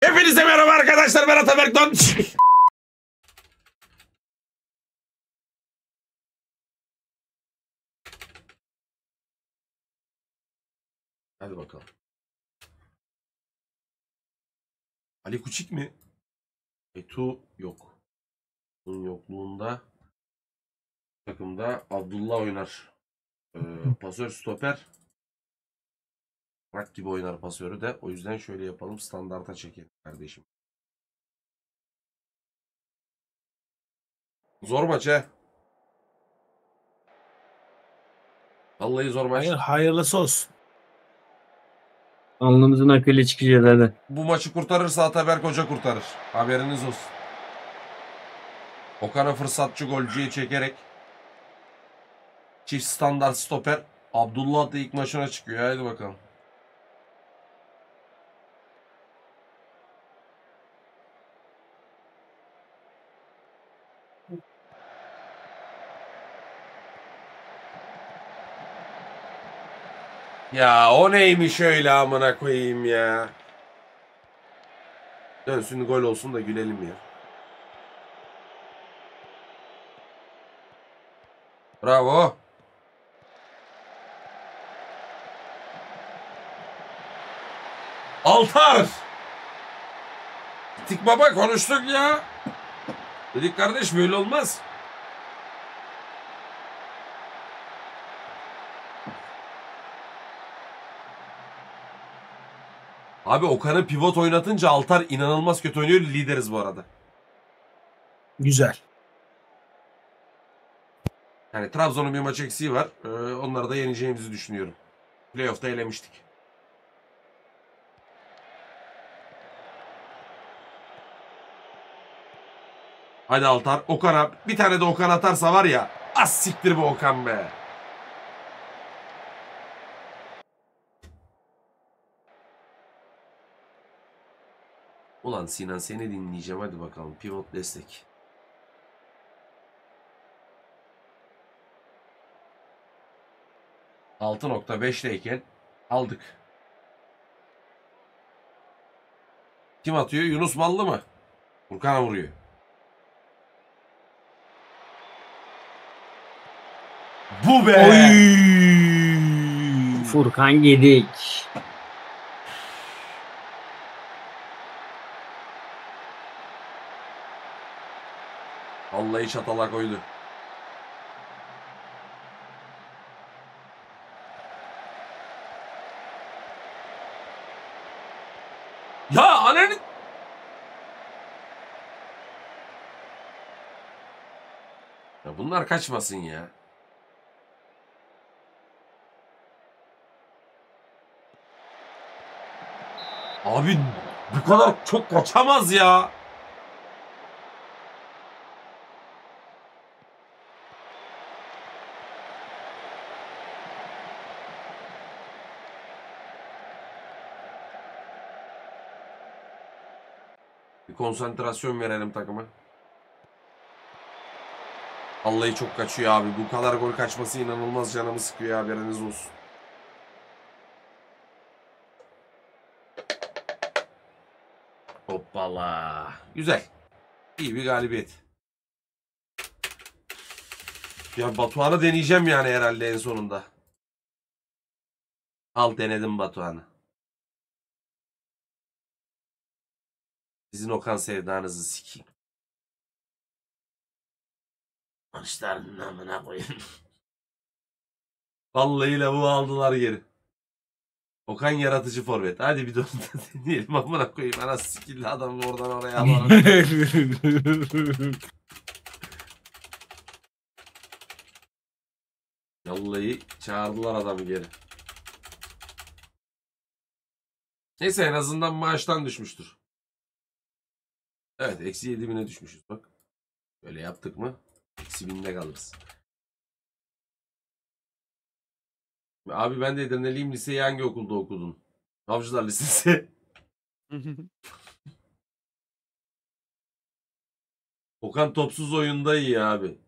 Hepinize merhaba arkadaşlar, ben Ataberk Don. Hadi bakalım. Ali Kuçik mi? Etu yok. Bunun yokluğunda takımda Abdullah oynar. Pasör stoper. Bak gibi oynar pasörü de. O yüzden şöyle yapalım. Standarta çekelim kardeşim. Zor maç he. Vallahi zor maç. Hayırlısı olsun. Alnımızın akıyla çıkacağız hadi. Bu maçı kurtarırsa Ataberk Hoca kurtarır. Haberiniz olsun. Okan'ı fırsatçı golcüye çekerek çift standart stoper. Abdullah da ilk maçına çıkıyor. Haydi bakalım. Ya o neymiş öyle amına koyayım ya. Dönsün gol olsun da gülelim ya. Bravo. Altar. Tik baba konuştuk ya. Dedik kardeş böyle olmaz. Abi Okan'ı pivot oynatınca Altar inanılmaz kötü oynuyor. Lideriz bu arada. Güzel. Yani Trabzon'un bir maç eksiği var. Onları da yeneceğimizi düşünüyorum. Playoff'ta elemiştik. Hadi Altar. Okan'a bir tane de Okan atarsa var ya. Az siktir bu Okan be. Ulan Sinan seni dinleyeceğim. Hadi bakalım. Pivot destek. ...6.5'teyken aldık. Kim atıyor? Yunus Mallı mı? Furkan'a vuruyor. Bu be! Oy! Furkan Gedik. Vallahi çatala koydu. Ya ananı... Ya bunlar kaçmasın ya. Abi bu kadar çok kaçamaz ya. Bir konsantrasyon verelim takıma. Vallahi çok kaçıyor abi. Bu kadar gol kaçması inanılmaz canımı sıkıyor, haberiniz olsun. Hoppala. Güzel. İyi bir galibiyet. Ya Batuhan'ı deneyeceğim yani herhalde en sonunda. Al denedim Batuhan'ı. Sizin Okan sevdanızı sikeyim. Maçların namına koyun. Vallahi lavuğu aldılar geri. Okan yaratıcı forvet. Hadi bir de onu da deneyelim. Amına koyayım. Ana sikilli adamı oradan oraya alalım. Vallahi çağırdılar adamı geri. Neyse en azından maaştan düşmüştür. Evet eksi 7.000'e düşmüşüz bak. Böyle yaptık mı eksi 1000'de kalırız. Abi ben de Edirne'liyim, liseyi hangi okulda okudun? Avcılar Lisesi. Okan topsuz oyunda iyi abi.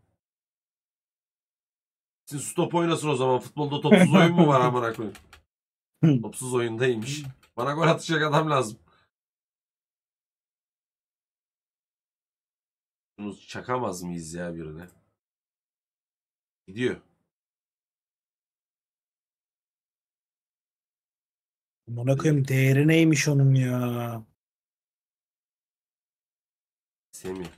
Sizin stop oynasın o zaman. Futbolda topsuz oyun mu var amına koyayım? Topsuz oyundaymış. Bana gol atacak adam lazım. Bunu çakamaz mıyız ya birine? Gidiyor. Amına koyayım değeri neymiş onun ya. Semih.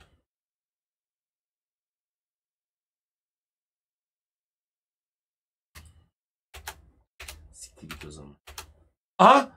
Siktir git o zaman. Aha!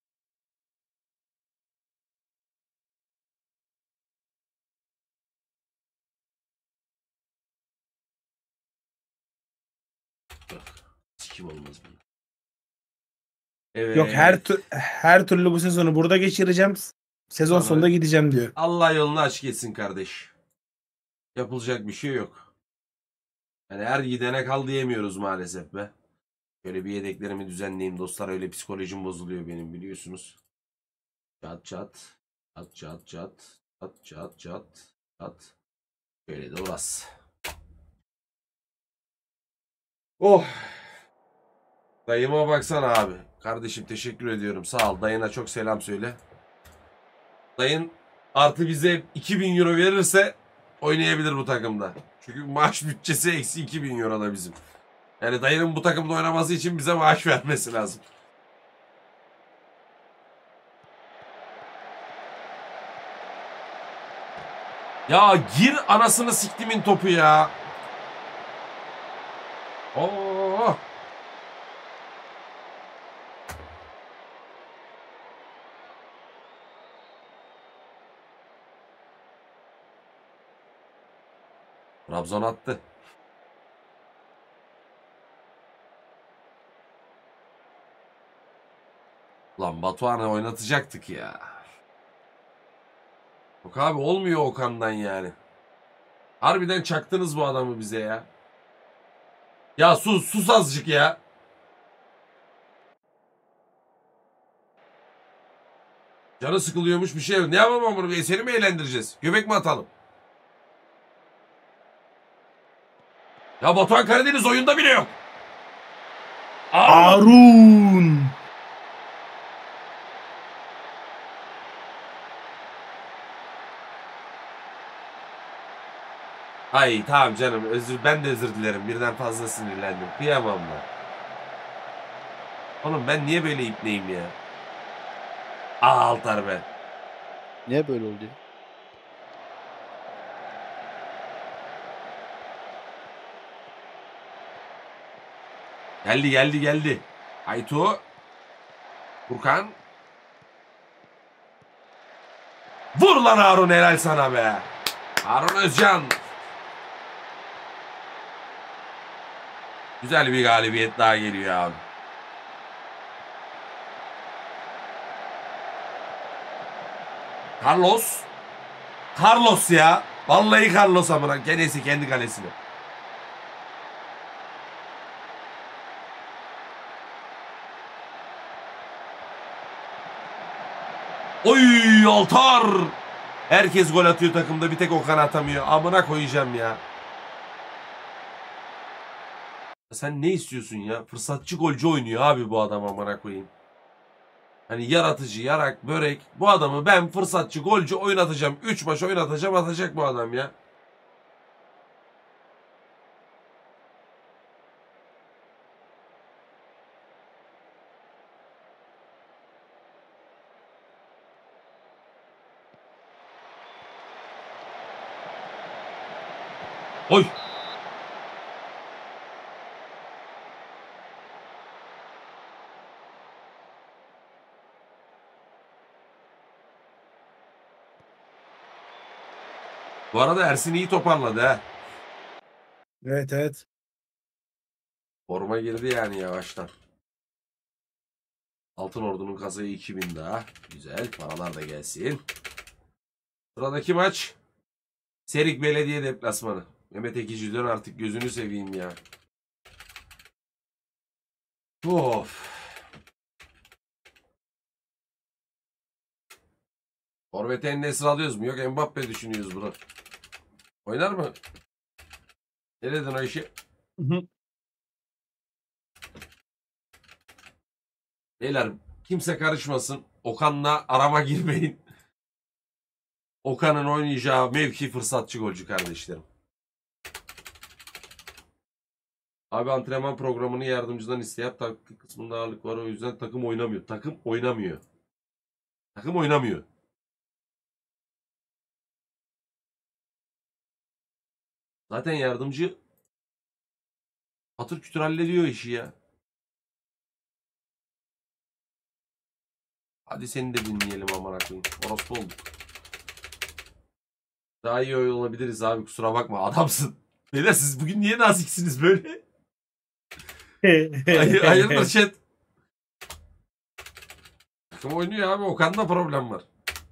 Yok. Sikim olmaz bunu. Evet. Yok her türlü bu sezonu burada geçireceğim. Sezon Sonra- sonunda gideceğim diyor. Allah yolunu açık etsin kardeş. Yapılacak bir şey yok. Yani her gidene kal diyemiyoruz maalesef be. Şöyle bir yedeklerimi düzenleyeyim dostlar. Öyle psikolojim bozuluyor benim biliyorsunuz. Çat çat. Çat çat çat. Çat çat çat. Çat. Böyle de orası. Oh. Dayıma baksana abi. Kardeşim teşekkür ediyorum. Sağ ol. Dayına çok selam söyle. Dayın artı bize 2000 euro verirse oynayabilir bu takımda. Çünkü maaş bütçesi eksi 2000 euro da bizim. Yani dayının bu takımda oynaması için bize maaş vermesi lazım. Ya gir anasını siktimin topu ya. Oo. Trabzon attı. Lan Batuhan'ı oynatacaktık ya. Yok abi olmuyor Okan'dan yani. Harbiden çaktınız bu adamı bize ya. Ya sus azıcık ya. Canı sıkılıyormuş bir şey yok. Ne yapalım bunu? Seni mi eğlendireceğiz? Göbek mi atalım? Ya Batuhan Karadeniz oyunda bile yok. Arun. Ay tamam canım ben de özür dilerim. Birden fazla sinirlendim. Kıyamam ben. Oğlum ben niye böyle ipneyim ya? Altar be. Niye böyle oldu ya? Geldi. Aytu. Furkan. Vur lan Harun helal sana be. Harun Özcan. Güzel bir galibiyet daha geliyor abi. Carlos ya. Vallahi Carlos amına. Kendisi kendi kalesine. Oy Altar. Herkes gol atıyor takımda bir tek Okan atamıyor. Amına koyacağım ya. Sen ne istiyorsun ya? Fırsatçı golcü oynuyor abi bu adam amına koyayım. Hani yaratıcı, yarak, börek. Bu adamı ben fırsatçı golcü oynatacağım. 3 maç oynatacağım atacak bu adam ya. Oy. Bu arada Ersin iyi toparladı ha. Evet. Forma girdi yani yavaştan. Altın Ordu'nun kasayı 2000 daha. Güzel. Paralar da gelsin. Sıradaki maç. Serik Belediye deplasmanı. Mehmet Ekici dön artık gözünü seveyim ya. Of. Forvet'e En-Nesyri alıyoruz mu? Yok Mbappe düşünüyoruz bunu. Oynar mı? Ne dedin o işi? Beyler kimse karışmasın. Okan'la arama girmeyin. Okan'ın oynayacağı mevki fırsatçı golcü kardeşlerim. Abi antrenman programını yardımcıdan isteyip taktik kısmında ağırlık var, o yüzden takım oynamıyor. Takım oynamıyor. Takım oynamıyor. Zaten yardımcı patır kütür hallediyor işi ya. Hadi seni de dinleyelim aman koyayım. Orospu olduk. Daha iyi olabiliriz abi, kusura bakma adamsın. Beyler siz bugün niye naziksiniz böyle? Hayırdır chat? Takım oynuyor abi, Okan'da problem var.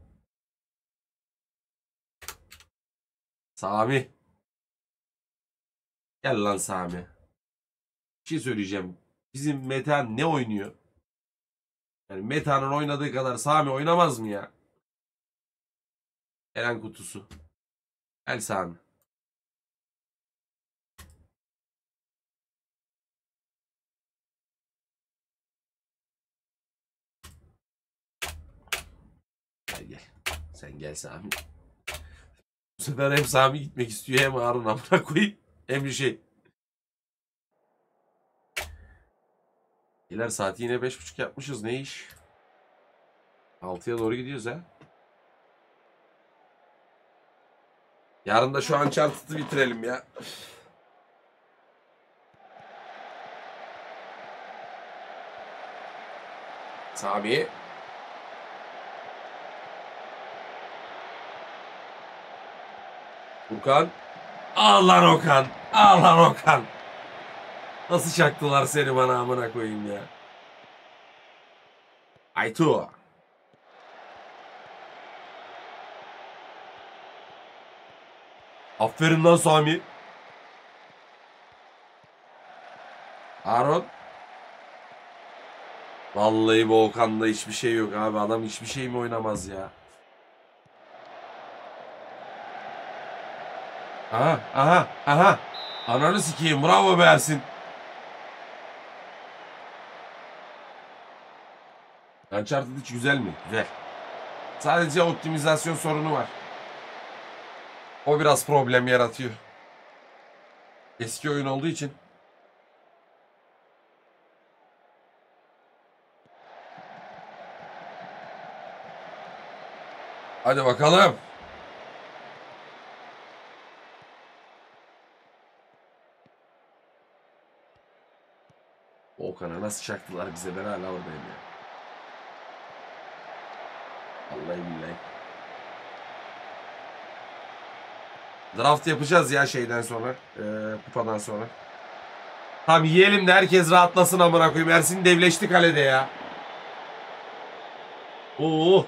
Sami. Gel lan Sami. Bir şey söyleyeceğim. Bizim Metehan ne oynuyor? Yani Metehan'ın oynadığı kadar Sami oynamaz mı ya? Eren kutusu. Gel Sami. Gel gel. Sen gel Sami. Bu sefer hem Sami gitmek istiyor hem Harun amına koyayım. Hem bir şey. İler saati yine 5.30 yapmışız. Ne iş? 6'ya doğru gidiyoruz ha. Yarın da şu Uncharted'ı bitirelim ya. Sami. Furkan. Al lan Okan. Al lan Okan. Nasıl çaktılar seni bana amına koyayım ya. Aytu. Aferin lan Sami. Harun. Vallahi bu Okan'da hiçbir şey yok abi. Adam hiçbir şey mi oynamaz ya. Aha aha aha. Ananı sikeyim, bravo be Ersin. Uncharted hiç güzel mi? Güzel. Sadece optimizasyon sorunu var. O biraz problem yaratıyor. Eski oyun olduğu için. Hadi bakalım. Okan'a nasıl çaktılar bize, ben hala oradayım ya. Vallahi billahi. Draft yapacağız ya şeyden sonra. Kupadan sonra. Tamam yiyelim de herkes rahatlasın amına koyayım. Ersin devleşti kalede ya. Oo.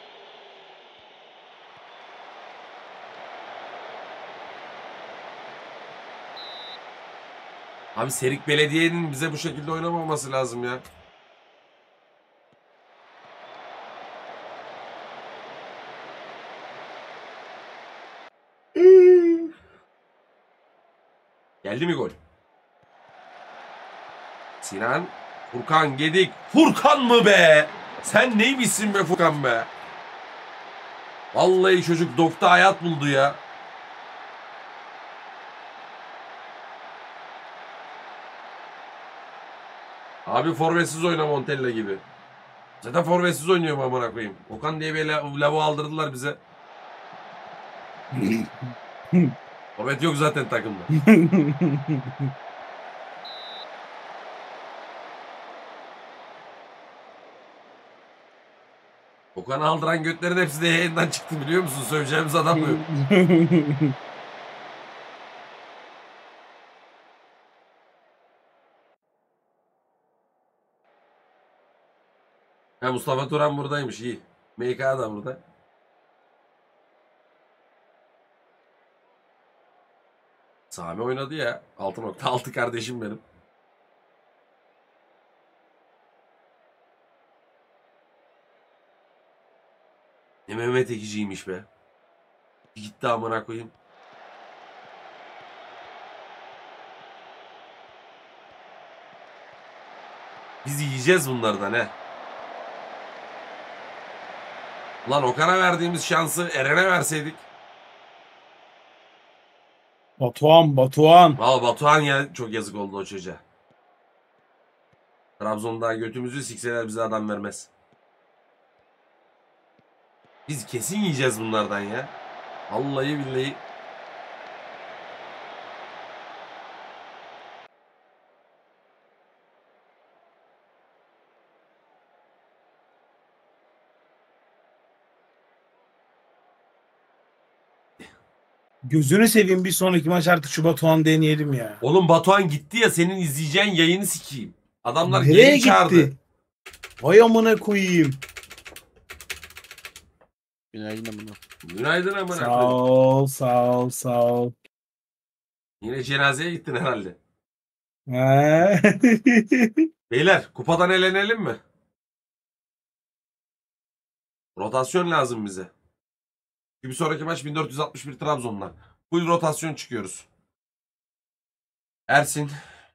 Abi Serik Belediye'nin bize bu şekilde oynamaması lazım ya. Geldi mi gol? Sinan. Furkan Gedik. Furkan mı be? Sen neymişsin be Furkan be? Vallahi çocuk dokta hayat buldu ya. Abi forvetsiz oyna Montella gibi. Zaten forvetsiz oynuyorum amına koyayım. Okan diye bir lavu aldırdılar bize. Forvet yok zaten takımda. Okan'ı aldıran götlerin hepsi de yayından çıktı biliyor musun? Söyleyeceğimiz adam mı yok? Ha, Mustafa Turan buradaymış, iyi. MK da burada. Sami oynadı ya. 6.6 kardeşim benim. Ne Mehmet Ekici'ymiş be. Gitti amına koyayım. Biz yiyeceğiz bunlardan he. Lan Okan'a verdiğimiz şansı Eren'e verseydik. Batuhan. Valla Batuhan ya çok yazık oldu o çocuğa. Trabzon'da götümüzü sikseler bize adam vermez. Biz kesin yiyeceğiz bunlardan ya. Vallahi billahi. Gözünü seveyim bir sonraki maç artık şu Batuhan deneyelim ya. Oğlum Batuhan gitti ya, senin izleyeceğin yayını sikeyim. Adamlar Nereye geri çağırdı. gitti? Vay amına koyayım. Günaydın amına. Günaydın amına Sağ koyayım. ol, sağ ol, sağ ol. Yine cenazeye gittin herhalde. He? Beyler kupadan elenelim mi? Rotasyon lazım bize. Bir sonraki maç 1461 Trabzon'la. Full rotasyon çıkıyoruz. Ersin.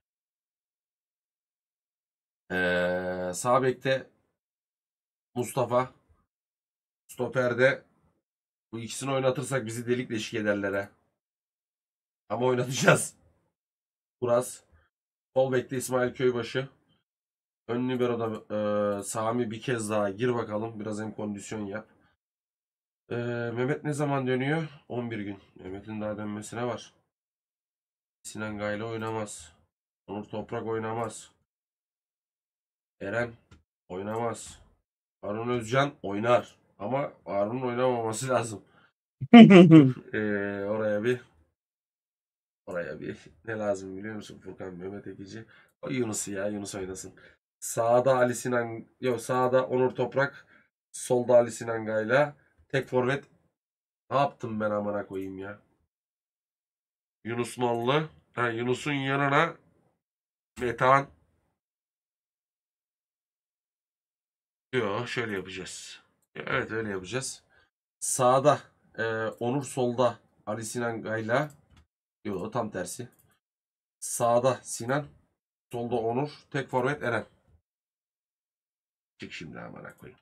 Sağ bekte Mustafa. Stoper'de bu ikisini oynatırsak bizi delik deşik ederler ha. Ama oynatacağız. Buraz. Sol bekte İsmail Köybaşı. Ön libero'da Sami bir kez daha gir bakalım. Biraz hem kondisyon yap. Mehmet ne zaman dönüyor? 11 gün. Mehmet'in daha dönmesine var. Sinan Gayla oynamaz. Onur Toprak oynamaz. Eren oynamaz. Harun Özcan oynar. Ama Harun'un oynamaması lazım. Oraya bir ne lazım biliyor musun Furkan? Mehmet Ekici. O Yunus'u ya, Yunus oynasın. Sağda Ali Sinan, yok sağda Onur Toprak, solda Ali Sinan Gayla. Tek forvet. Ne yaptım ben amına koyayım ya? Yunus Nallı. Yunus'un yanına Metehan. Yok şöyle yapacağız. Evet öyle yapacağız. Sağda Onur, solda Ali Sinan Gayla. Yok tam tersi. Sağda Sinan, solda Onur, tek forvet Eren. Çık şimdi amına koyayım.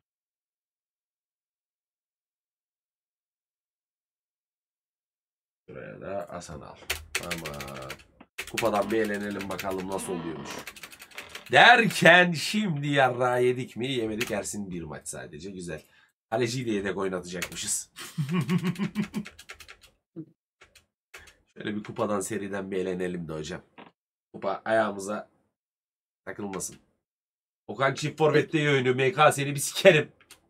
Şuraya da Hasan al. Tamam. Kupadan bir eğlenelim bakalım nasıl oluyormuş. Derken şimdi yarrağı yedik mi? Yemedik. Ersin bir maç sadece. Güzel. Kaleciyi de yedek oynatacakmışız. Şöyle bir kupadan seriden bir eğlenelim de hocam. Kupa ayağımıza takılmasın. Okan çift forvette iyi oynuyor. MK seni bir sikerim.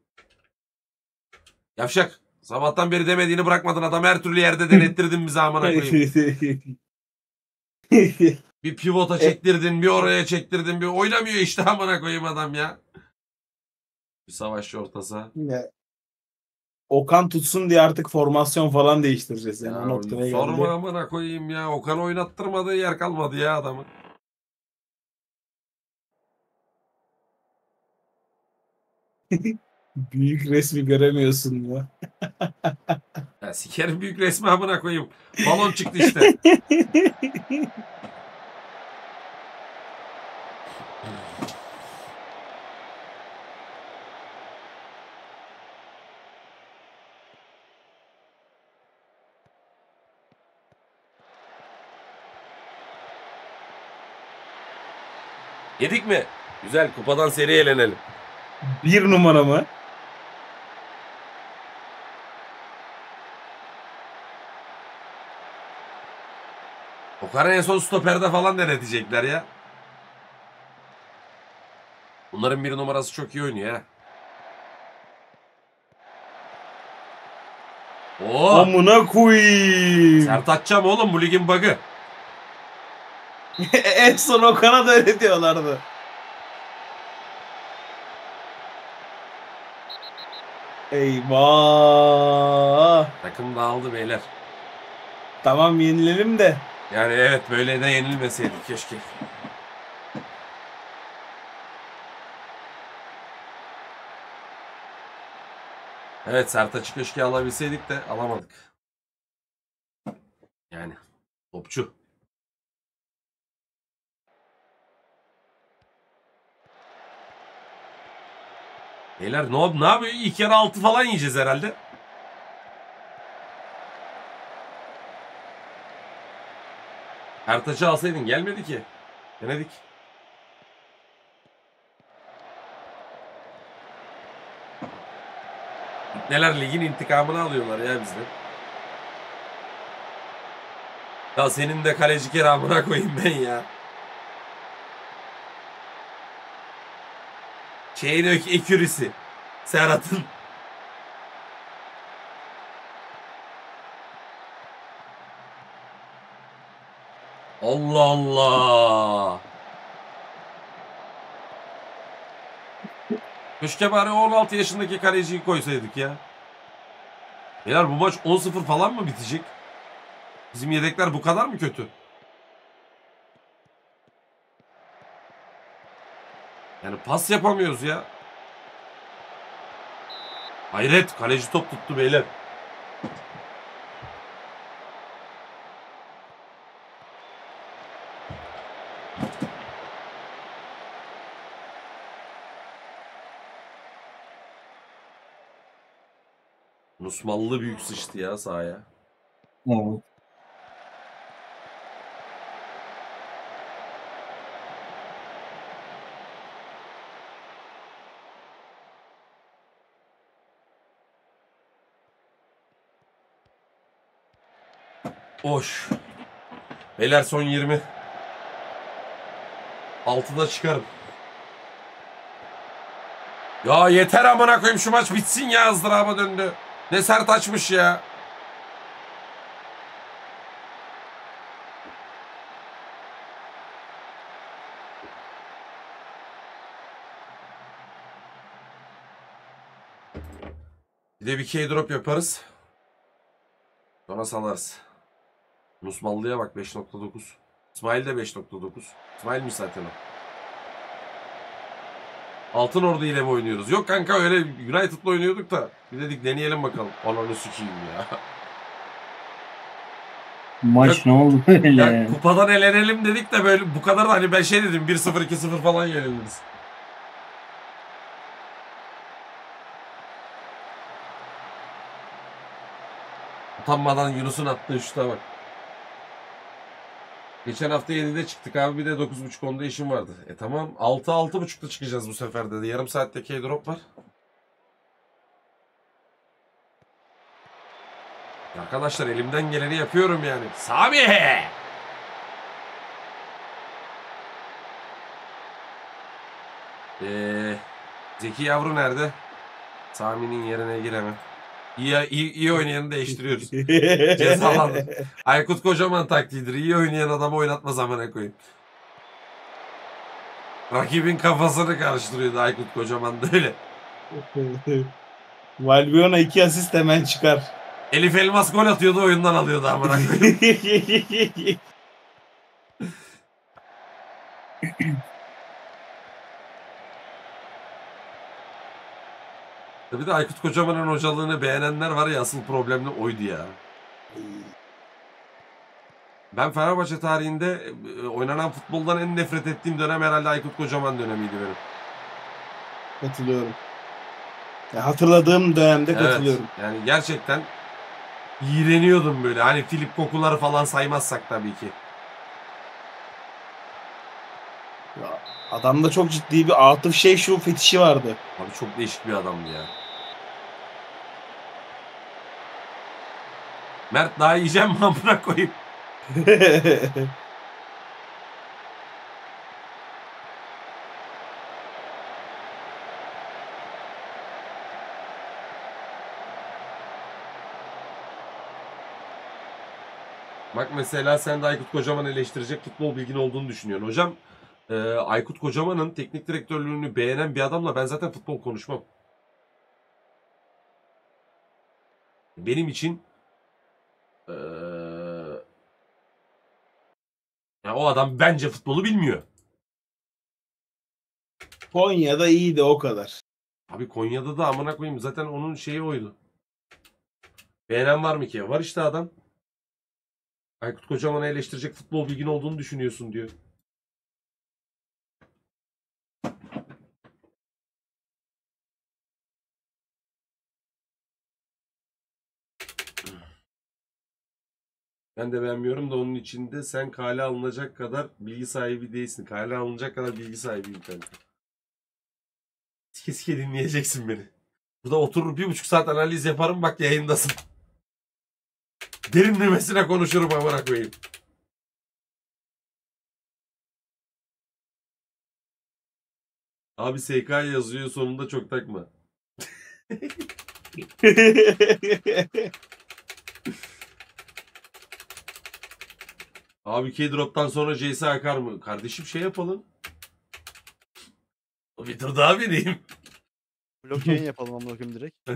Yavşak. Sabahtan beri demediğini bırakmadın. Adam her türlü yerde denettirdin bize amına koyayım. Bir pivota çektirdin, bir oraya çektirdin, bir oynamıyor işte amına koyayım adam ya. Bir savaşçı ortası. Okan tutsun diye artık formasyon falan değiştireceğiz yani. Ya, O noktaya sorma geldi. amına koyayım ya. Okan oynattırmadığı yer kalmadı ya adamın. Büyük resmi göremiyorsun mu? Ya sikerim büyük resmi amına koyayım. Balon çıktı işte. Yedik mi? Güzel. Kupadan seri eğlenelim. Bir numara mı? Okan'ı en son stoperde falan denetecekler ya. Bunların bir numarası çok iyi oynuyor ha. Oo! Amına koyayım. Sert atacağım oğlum, bu ligin bug'ı. En son Okan'a da öyle diyorlardı. Eyvah. Takım dağıldı beyler. Tamam yenilelim de. Yani evet, böyle de yenilmeseydik keşke. Evet, Sertaç'ı keşke alabilseydik de alamadık. Yani topçu. Beyler ne yapıyor? İlk yarı 6 falan yiyeceğiz herhalde. Ertaç'ı alsaydın gelmedi ki. Denedik. Neler ligin intikamını alıyorlar ya bizden. Ya senin de kaleci keramına koyayım ben ya. Şeyin ekürisi. Serhat'ın. Allah Allah. Keşke bari 16 yaşındaki kaleciyi koysaydık ya. Beyler bu maç 10-0 falan mı bitecek? Bizim yedekler bu kadar mı kötü? Yani pas yapamıyoruz ya. Hayret, kaleci top tuttu beyler. Osmanlı büyük sıçtı ya sahaya. Evet. Hoş. Beyler son 20. 6'da çıkarım. Ya yeter amına koyayım şu maç bitsin ya, ızdıraba döndü. Ne sert açmış ya. Bir de bir K-drop yaparız. Sonra salarız. Nusmallı'ya bak 5.9. İsmail de 5.9. İsmail'miş zaten o. Altın Ordu ile mi oynuyoruz? Yok kanka, öyle United'la oynuyorduk da. Bir dedik deneyelim bakalım. Ananı sikeyim ya. Maç ne oldu böyle? Ya kupadan elenelim dedik de böyle bu kadar da hani ben şey dedim 1-0 2-0 falan yeniliriz. Utanmadan Yunus'un attığı şuta bak. Geçen hafta 7'de çıktık abi, bir de 9.30-10'da işim vardı. Tamam 6-6.30'da çıkacağız bu sefer dedi. Yarım saatte K-drop var. Arkadaşlar elimden geleni yapıyorum yani. Sami! Zeki Yavru nerede? Sami'nin yerine giremem. İyi oynayanı değiştiriyoruz. Cezalandı. Aykut Kocaman taktiğidir. İyi oynayan adamı oynatma zamana koyayım. Rakibin kafasını karıştırıyordu Aykut Kocaman da öyle. Valbuena 2 asist hemen çıkar. Elif Elmas gol atıyordu, oyundan alıyordu amına koyayım. Bir de Aykut Kocaman'ın hocalığını beğenenler var ya, asıl problem de oydu ya. Ben Fenerbahçe tarihinde oynanan futboldan en nefret ettiğim dönem herhalde Aykut Kocaman dönemiydi benim. Katılıyorum. Ya hatırladığım dönemde katılıyorum. Evet, yani gerçekten iğreniyordum böyle. Hani Filip Kokuları falan saymazsak tabii ki. Ya, adamda çok ciddi bir Atıf şu fetişi vardı. Abi çok değişik bir adamdı ya. Mert daha yiyeceğim mi amına koyayım? Bak mesela sen de Aykut Kocaman eleştirecek futbol bilgin olduğunu düşünüyorsun. Hocam Aykut Kocaman'ın teknik direktörlüğünü beğenen bir adamla ben zaten futbol konuşmam. Benim için ya o adam bence futbolu bilmiyor. Konya'da iyiydi o kadar. Abi Konya'da da amına koyayım zaten onun şeyi oydu. Beğenen var mı ki? Var işte adam. Aykut Kocaman'ı eleştirecek futbol bilgin olduğunu düşünüyorsun diyor. Ben de beğenmiyorum da onun içinde sen kale alınacak kadar bilgi sahibi değilsin. Kale alınacak kadar bilgi sahibiyim kanka. Sike sike dinleyeceksin beni. Burada oturur 1,5 saat analiz yaparım bak yayındasın. Derinlemesine konuşurum amına koyayım. Abi SK yazıyor sonunda çok takma. Abi K-Drop'tan sonra CS akar mı? Kardeşim şey yapalım. Bir tur daha vereyim. Blok yayın yapalım amına koyayım direkt.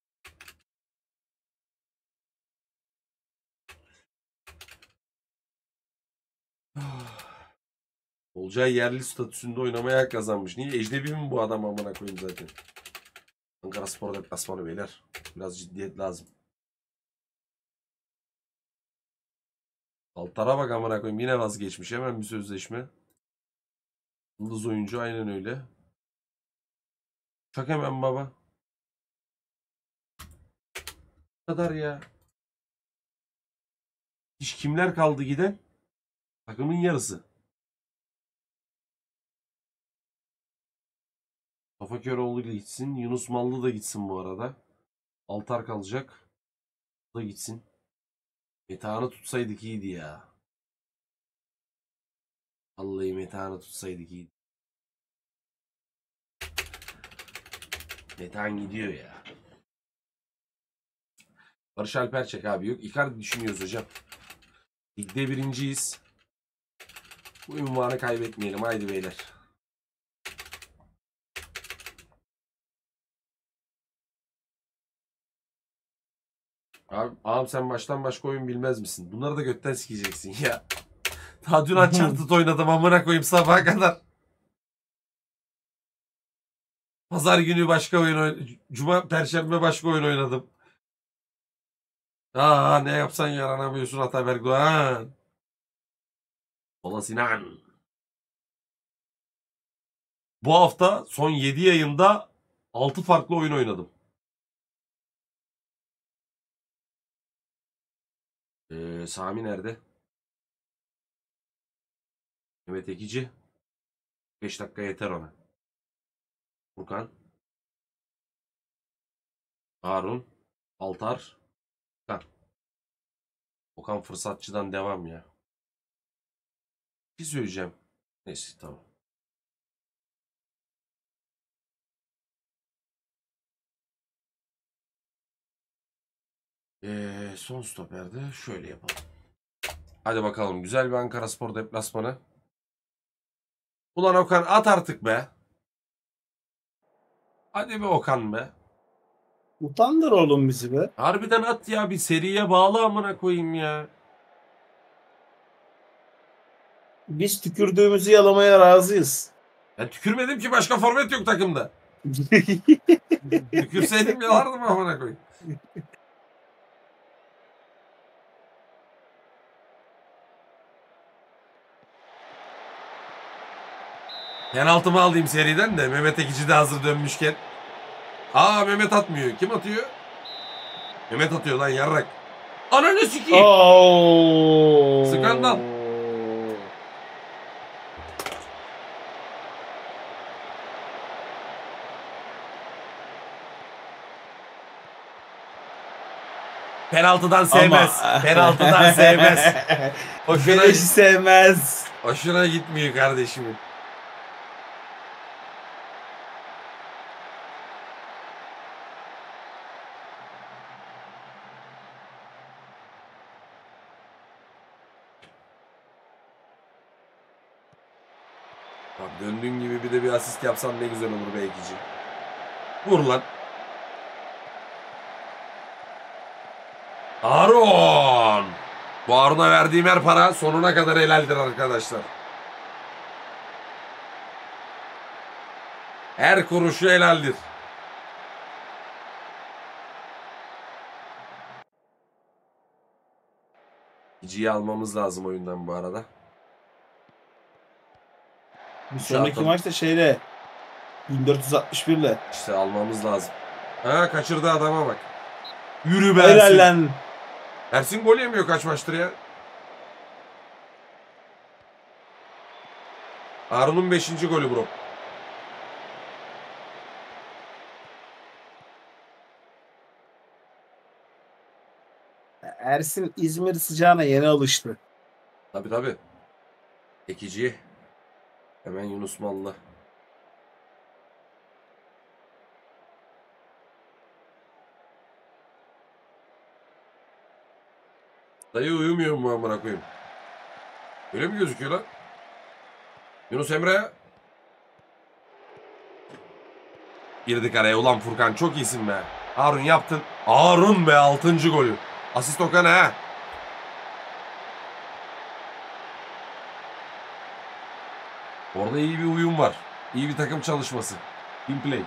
Olcay yerli statüsünde oynamaya hak kazanmış. Niye? Ecnebi mi bu adam amına koyayım zaten. Ankaraspor deplasmanı beyler. Biraz ciddiyet lazım. Altar'a bak amına koyayım. Yine vazgeçmiş. Hemen bir sözleşme. Yıldız oyuncu aynen öyle. Çak hemen baba. Bu kadar ya. Hiç kimler kaldı giden? Takımın yarısı. Kafa Köroğlu gitsin. Yunus Mallı da gitsin bu arada. Altar kalacak. O da gitsin. Metehan'ı tutsaydık iyiydi ya. Vallahi Metehan'ı tutsaydık iyiydi. Metehan gidiyor ya. Barış Alper çek abi yok. Icardi düşünüyoruz hocam. Ligde birinciyiz. Bu ünvanı kaybetmeyelim. Haydi beyler. Abi sen baştan başka oyun bilmez misin? Bunları da götten sikeceksin ya. Daha dün Uncharted oynadım amına koyayım sabaha kadar. Pazar günü başka oyun Cuma, Perşembe başka oyun oynadım. Ne yapsan yaranamıyorsun Ataberk Doğan. Ola Sinan. Bu hafta son 7 yayında 6 farklı oyun oynadım. Sami nerede? Mehmet Ekici. 5 dakika yeter ona. Furkan. Harun. Altar. Okan. Okan fırsatçıdan devam ya. Bir şey söyleyeceğim. Neyse tamam. Son stoperde şöyle yapalım. Hadi bakalım. Güzel bir Ankaraspor deplasmanı. Ulan Okan at artık be. Hadi be Okan be. Utandır oğlum bizi be. Harbiden at ya. Bir seriye bağlı amına koyayım ya. Biz tükürdüğümüzü yalamaya razıyız. Ben tükürmedim ki başka forvet yok takımda. Tükürseydim yalardım amına koyayım. Penaltımı alayım seriden de Mehmet Ekici de hazır dönmüşken. Mehmet atmıyor. Kim atıyor? Mehmet atıyor lan yarrak. Ananı sikeyim. Skandal. Penaltıdan sevmez. Penaltıdan sevmez. Hoşuna sevmez. Hoşuna gitmiyor kardeşimin. Bak döndüğün gibi bir de bir asist yapsan ne güzel olur be Ekici. Vur lan. Harun. Bu Harun'a verdiğim her para sonuna kadar helaldir arkadaşlar. Her kuruşu helaldir. Ekici'yi almamız lazım oyundan bu arada. Bir sonraki maçta şeyle 1461 ile. İşte almamız lazım. Kaçırdı adama bak. Yürü be Helal Ersin. lan. Ersin gol yemiyor kaç maçtır ya. Harun'un 5. golü bro. Ersin İzmir sıcağına yeni alıştı. Tabii tabii. Ekici. Hemen Yunus Mallı. Dayı uyumuyor mu amına koyayım? Öyle mi gözüküyor lan? Yunus Emre. Girdik araya. Ulan Furkan çok iyisin be. Harun yaptın. Harun be 6. golü. Asist Okan'a ha. Orada iyi bir uyum var. İyi bir takım çalışması. Team play.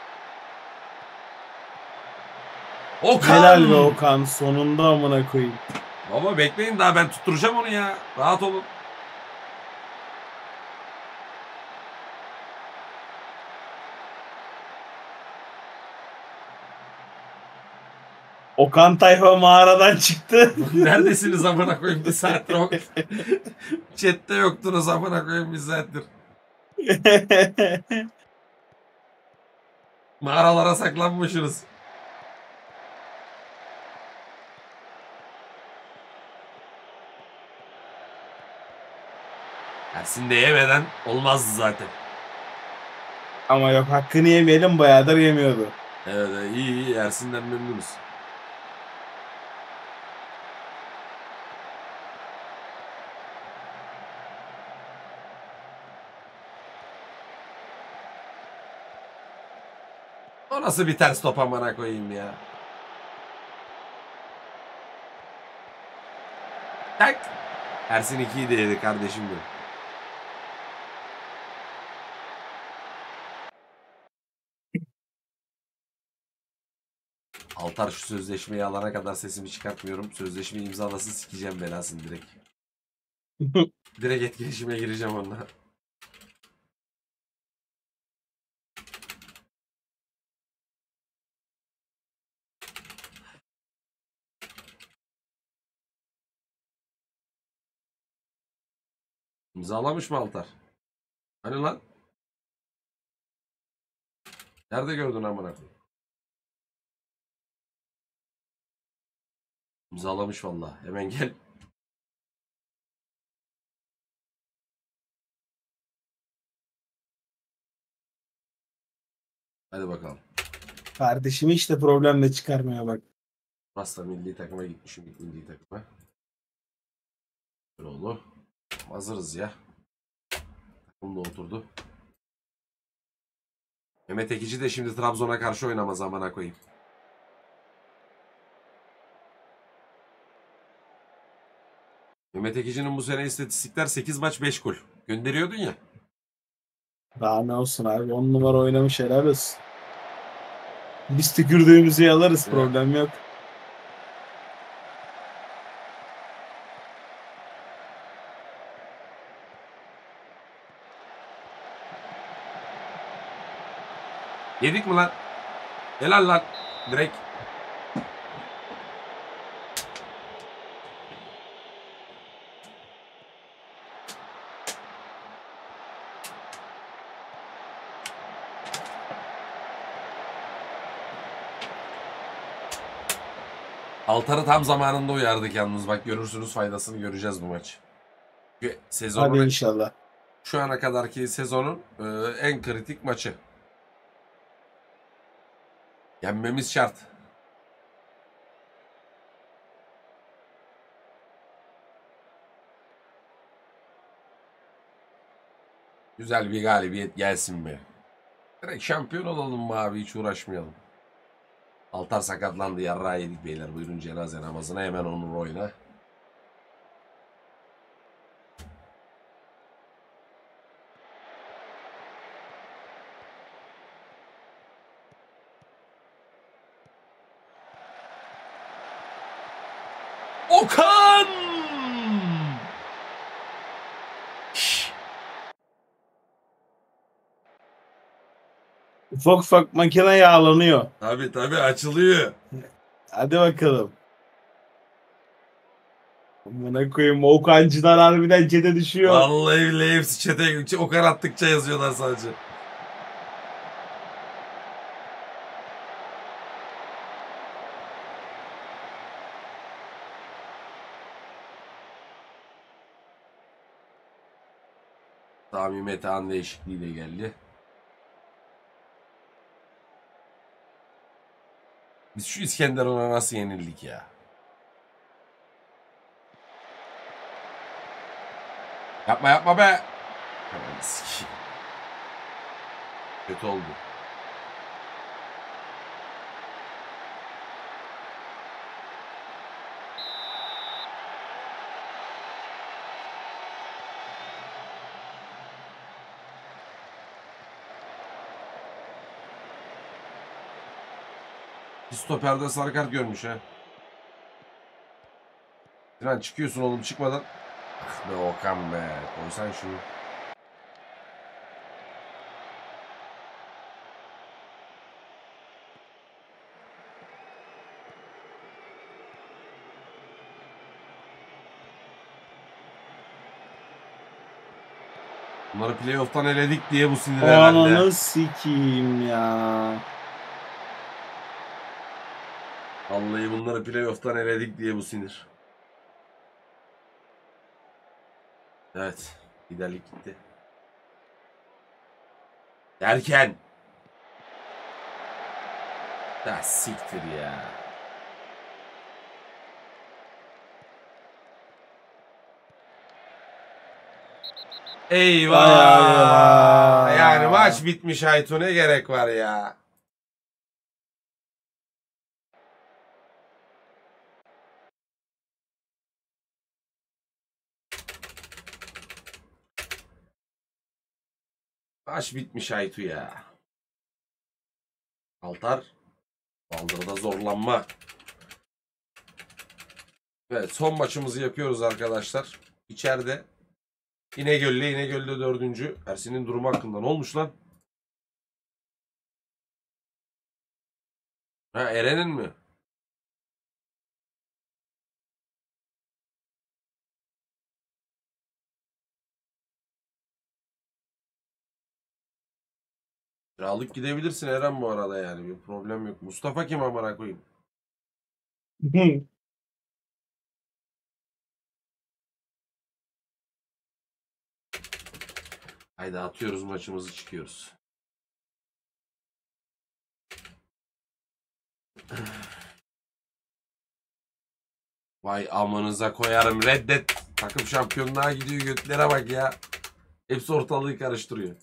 Okan! Helal be Okan, sonunda amına koyayım. Baba bekleyin daha ben tutturacağım onu ya. Rahat olun. Okan tayfa mağaradan çıktı. Neredesiniz amına koyayım bir saattir o. Chat'te yoktunuz amına koyayım bir saattir. Mağaralara saklanmışsınız. Ersin de yemeden olmazdı zaten. Ama yok, hakkını yemeyelim, bayağıdır yemiyordu. Evet iyi iyi Ersin'den memnunuz. O nasıl bir ters top amına koyayım ya. Tak. Ersin 2'yi de yedi kardeşim benim. Altar şu sözleşmeyi alana kadar sesimi çıkartmıyorum. Sözleşmeyi imzalasın sikeceğim belasını direkt. Direkt etkileşime gireceğim onunla. İmzalamış mı Altar? Hani lan? Nerede gördün amına koyayım? İmzalamış vallahi. Hemen gel. Hadi bakalım. Kardeşimi işte problemle çıkarmaya bak. Rasta milli takıma gitmişim milli takıma. Böyle hazırız ya. Takım da oturdu. Mehmet Ekici de şimdi Trabzon'a karşı oynamaz amına koyayım. Mehmet Ekici'nin bu sene istatistikler 8 maç 5 gol. Gönderiyordun ya. Daha ne olsun abi, 10 numara oynamış, helal olsun. Biz tükürdüğümüzü yalarız, Evet. problem yok. Yedik mi lan? Helal lan. Direkt. Altar'ı tam zamanında uyardık yalnız. Bak görürsünüz faydasını göreceğiz bu maç. Hadi Sezonun inşallah. şu ana kadarki sezonun en kritik maçı. Yenmemiz şart. Güzel bir galibiyet gelsin be. Direkt şampiyon olalım mı abi, hiç uğraşmayalım. Altar sakatlandı, yarrağı yedik beyler. Buyurun cenaze namazına, hemen Onur oyna. Okan! Ufak ufak makine yağlanıyor. Tabii tabii açılıyor. Hadi bakalım. Amına koyayım Okan'cılar harbiden cede düşüyor. Vallahi billahi hepsi çete o kadar attıkça yazıyorlar sadece. Sami Metehan değişikliğiyle geldi. Biz şu İskenderun'a nasıl yenildik ya? Yapma yapma be. Aman sikeyim. Kötü oldu. Bir stoperde sarı kart görmüş ha. Sinan çıkıyorsun oğlum çıkmadan. Ah be Okan be. Koysan şunu. Bunları playoff'tan eledik diye bu sinir herhalde. Ananı sikeyim ya. Vallahi bunları playoff'tan eledik diye bu sinir. Evet. Liderlik gitti. Derken. Ya siktir ya. Eyvah. Eyvah. Yani maç bitmiş Aytu ne gerek var ya. Maç bitmiş Aytu ya. Altar. Baldırıda zorlanma. Evet son maçımızı yapıyoruz arkadaşlar. İçeride. İnegöl'de dördüncü. Ersin'in durumu hakkında ne olmuş lan? Ha Eren'in mi? Kiralık gidebilirsin Eren bu arada yani. Bir problem yok. Mustafa kim amına koyayım? Haydi atıyoruz maçımızı çıkıyoruz. Vay amanıza koyarım reddet. Takım şampiyonluğa gidiyor götlere bak ya. Hepsi ortalığı karıştırıyor.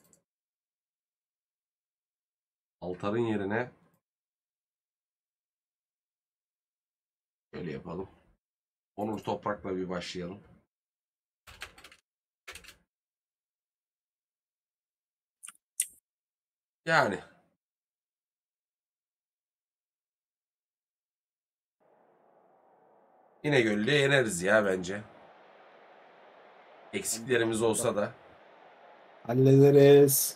Altar'ın yerine şöyle yapalım. Onur Toprak'la bir başlayalım. Yani. İnegöl'de yeneriz ya bence. Eksiklerimiz olsa da. Hallederiz.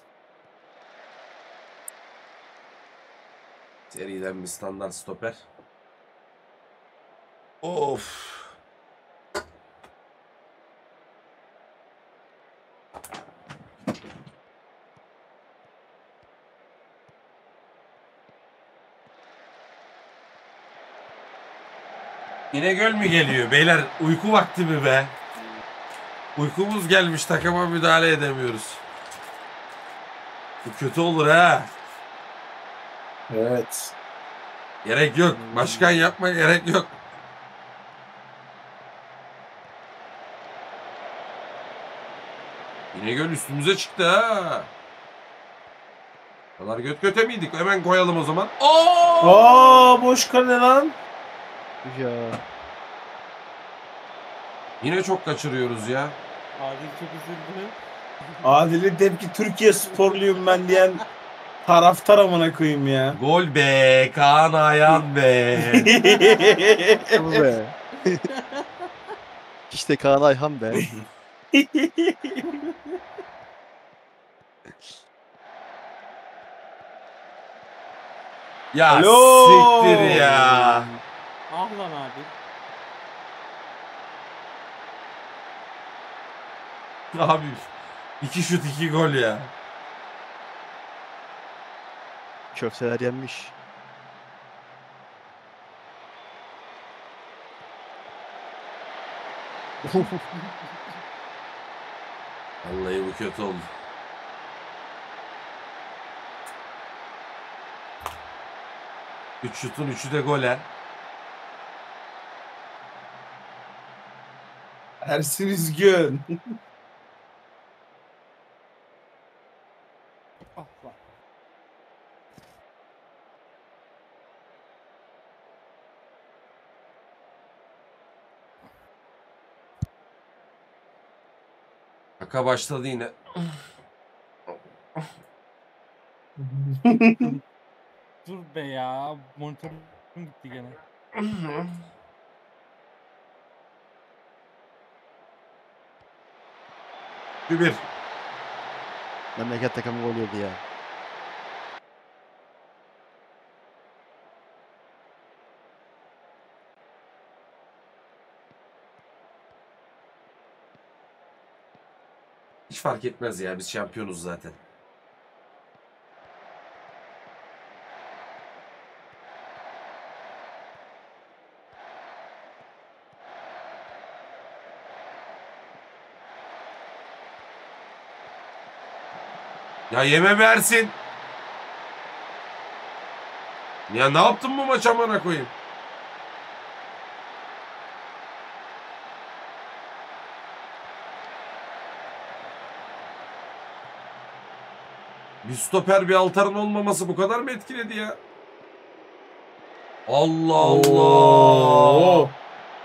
Seriden bir standart stoper. Of. İnegöl mü geliyor? Beyler uyku vakti mi be? Uykumuz gelmiş takıma müdahale edemiyoruz. Bu kötü olur ha. Evet. Gerek yok. Başkan yapma gerek yok. İnegöl üstümüze çıktı ha. Kadar göt göte miydik? Hemen koyalım o zaman. Oo! Aa boş kale lan. Ya. Yine çok kaçırıyoruz ya. Adil çok üzüldü. Adil'in tepki Türkiye sporluyum ben diyen taraftar amına koyayım ya. Gol be. Kaan Ayhan be. Bu be. İşte Kaan Ayhan be. Ya Alo. siktir ya. Ah lan Adil. Abi 2 şut 2 gol ya. Köfteler yenmiş. Vallahi bu kötü oldu. Üç şutun 3'ü de gole. Ersin üzgün. Ah lan. Aka başladı yine. Dur be ya. Monitörüm gitti gene. Bir. Memleket takımı gol yedi ya. Hiç fark etmez ya, biz şampiyonuz zaten. Ya yeme versin. Ya ne yaptın bu maç amına koyayım? Bir stoper bir altarın olmaması bu kadar mı etkiledi ya? Allah Allah. Oo.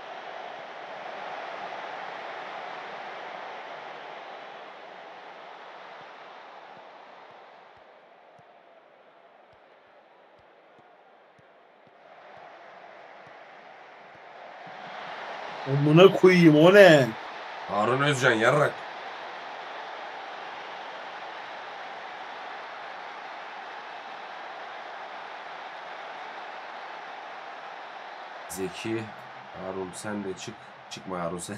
Amına koyayım o ne? Harun Özcan yarrak. Zeki. Harun sen de çık. Çıkma Harun sen.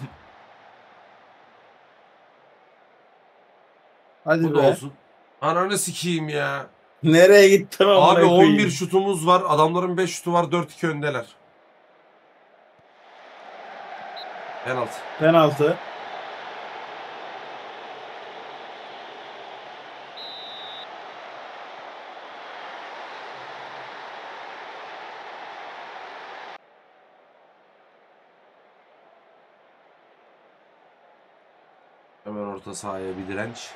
Hadi Bu da be. olsun. Ananı sikeyim ya. Nereye gittin amına Abi koyayım? 11 şutumuz var. Adamların 5 şutu var. 4-2 öndeler. Penaltı. Penaltı. Hemen orta sahaya bir direnç.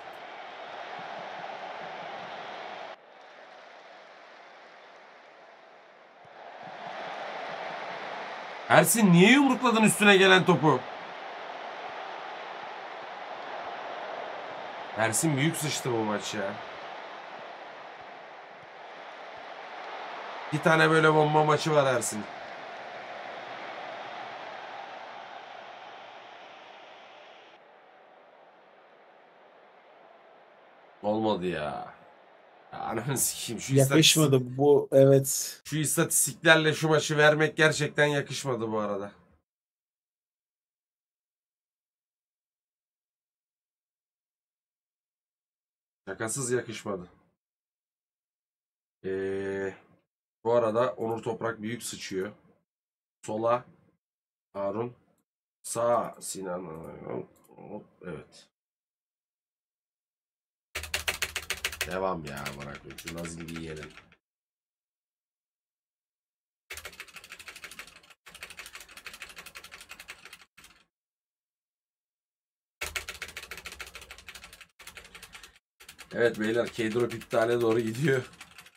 Ersin niye yumrukladın üstüne gelen topu? Ersin büyük sıçtı bu maç ya. Bir tane böyle bomba maçı var Ersin. Olmadı ya. Ya ananı sikeyim. Yakışmadı bu, evet. Şu istatistiklerle şu maçı vermek gerçekten yakışmadı bu arada. Şakasız yakışmadı. Bu arada Onur Toprak büyük sıçıyor. Sola Harun. Sağ Sinan. Evet. Devam ya bırak. Şu Nazilli'yi yiyelim. Evet beyler, K-Drop iptale doğru gidiyor.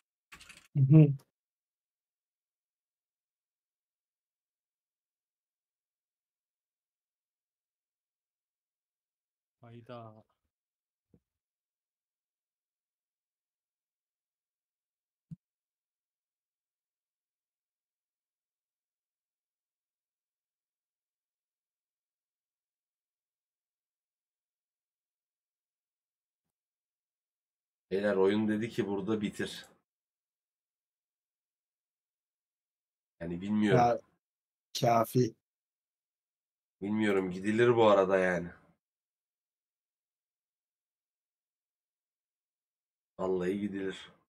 Hayda. Beyler oyun dedi ki burada bitir. Yani bilmiyorum. Ya, kafi. Bilmiyorum, gidilir bu arada yani. Vallahi gidilir.